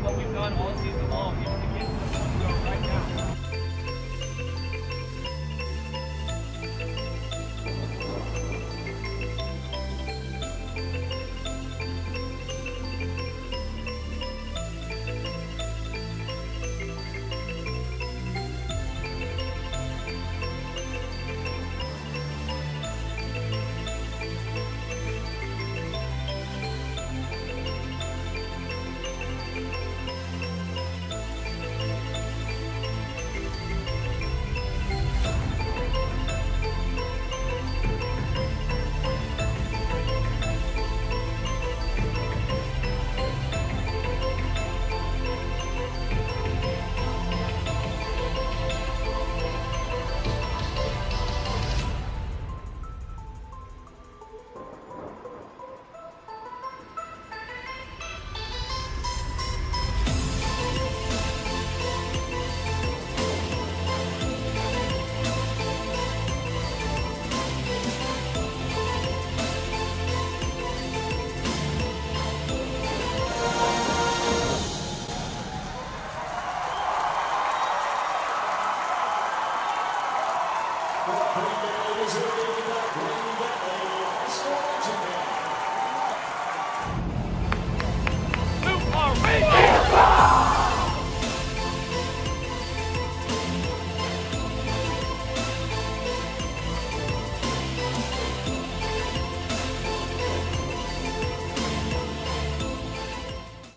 what we've done all season long, even to get to the point we are right now. Green Bay, Missouri, Green Bay, High School Engineer.